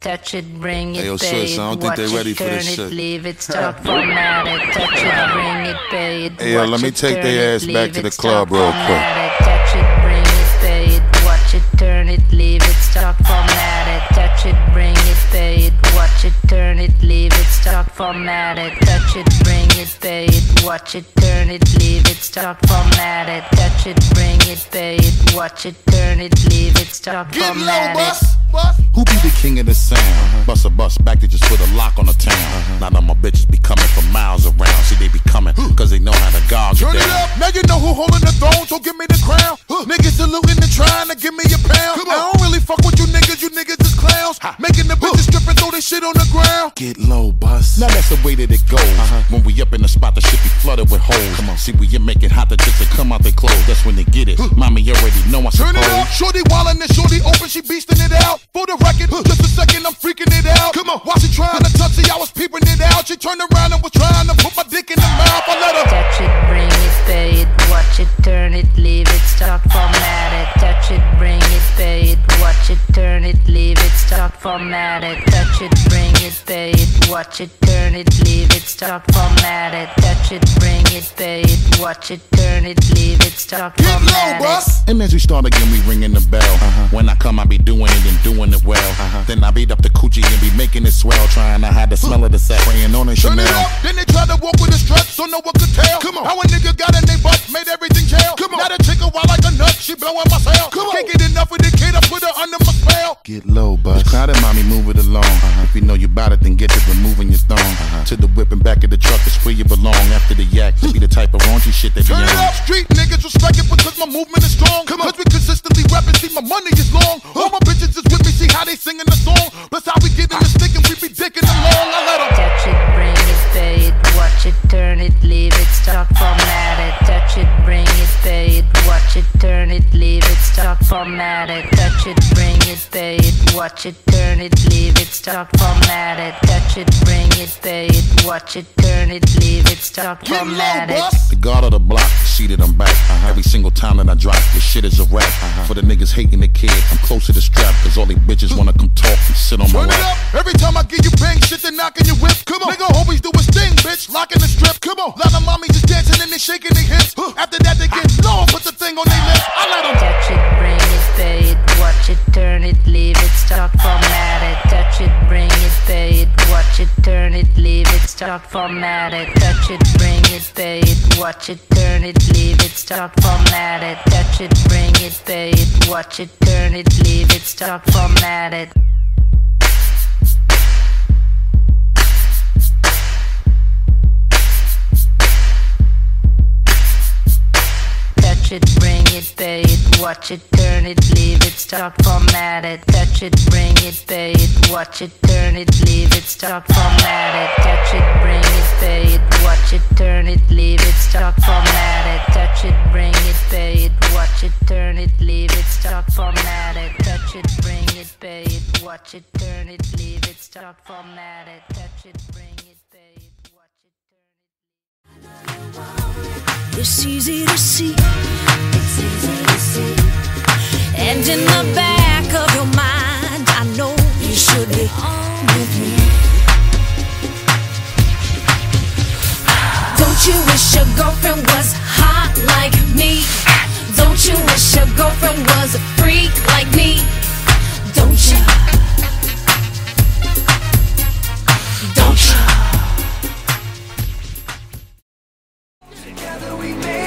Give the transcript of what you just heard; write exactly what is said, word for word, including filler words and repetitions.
Touch it, bring it, Hey, yo, pay swizz, it, I don't think watch they ready it, for turn this it, shit. leave it, stop, format it. Touch it, bring it, pay it, Hey, yo, watch let me it, take turn their it, ass back leave to it, the stop, club real quick. format it. Touch it, bring it, pay it, watch it, turn it, leave it, stop, format it. Touch it, bring it, pay it, watch it, turn it, leave it, stop, format it. Touch it, bring it, pay it, watch it, turn it, leave it, stop, format it. Touch it, bring it, pay it, watch it, turn it, leave it, stop, format it. Who be the king of the sound? Uh-huh. Bust a bust back, they just put a lock on the town. Uh-huh. Now that my bitches be coming from miles around. See, they be coming, cause they know how to gog it down. Turn it up, now you know who holding the throne, so give me the crown. Huh. Niggas saluting and trying to give me a pound. I don't really fuck with you niggas, you niggas is clowns. Ha. Making the bitches strip and throw this shit on the ground. Get low, bust. Now that's the way that it goes. Uh-huh. When we up in the spot, the shit be flooded with holes. Come on. See, we you make it hot, the chicks that come out they clothes. That's when they get it. Huh. Mommy already know I suppose. Turn it up, shorty wildin' and shorty open, she beastin' it out. For the record, just a second, I'm freaking it out. Come on, while she trying to touch it, I was peeping it out. She turned around and was trying to put my dick in the mouth. I let her touch it, bring it, pay it, watch it, turn it, leave it, stop, format it. Touch it, bring it, pay it, watch it, turn it, leave it, stop, format it. Touch it, bring it, pay it, watch it, turn it, leave it, stop, format it. Touch it, bring it, pay it, watch it, turn it, leave it, stop, format it. And as we start again, we ringing the bell. Uh-huh. When I come, I be doing it and doing it well. Uh-huh. Then I beat up the coochie and be making it swell, trying to hide the smell of the sack, praying on a Chanel. Turn it up, then they try to walk with a strut, so no one could tell. Come on, how a nigga got in they butt, made everything jail. Come on, now the chick a wild like a nut, she blowing my cell. Come on, can't get enough of the kid, I put her under my spell. Get low, bud. Crowded, mommy, move it along. Uh-huh. If you know you bout it, then get to removing your thong. Uh-huh. To the whip and back of the truck, is where you belong. After the yak, to be the type of raunchy shit they be on. Turn it up, street niggas respect it because my movement is strong. Come on, cause we consistently rapping, see my money is long. All my bitches is with me, see how they singing the song. Plus how we get in the stick and we be dicking along. I let them touch it, bring it, pay it, watch it, turn it, leave it, stop, format it. Touch it, bring it, pay it, watch it, turn it, leave it, stop, format it. Touch it, bring it, pay it, watch it, turn it, leave it, stop, format it. Touch it, bring it, pay it, watch it, turn it, leave it, stop, format it. The guard of the block, seated I'm back. Uh-huh. Every single time that I drop, this shit is a rap. Uh-huh. For the niggas hating the kid, I'm close to the strap, cause all these bitches wanna come talk and sit on my lap. Turn it up, every time I give you bang shit, they knocking your whip. Come on, nigga always do his thing, bitch, locking the strip. Come on, lot of mommies just dancing and they shaking their hips. Huh. After that they get low, put the thing on their lips. I let them touch it, bring it, pay it, watch it, turn it, leave it, stop, format it. Touch it, bring it, pay it, watch it, turn it, leave it, stop, format it. Touch it, bring it, pay it, watch it, turn it, leave it, stop, format it. Touch it, bring it, pay it, watch it, turn it, leave it, stop, format it. Touch it, bring it, pay it, watch it, turn it, leave it, stop, format it. Touch it, bring it, pay it, watch it, turn it, leave it, stop, format it. Touch it, bring it, pay it, watch it, turn it, leave it, stop, format it. Touch it, bring it, pay it, watch it, turn it, leave it, stop, format it. Touch it, bring it, pay it, watch it, turn it, leave it, stop, format it. Touch it, bring it, pay it, watch it, turn it. It's easy to see, it's easy to see. And in the back of your mind, I know you should be on with me. Don't you wish your girlfriend was hot like me? Don't you wish your girlfriend was a freak like me? Don't you? Don't you? Together we made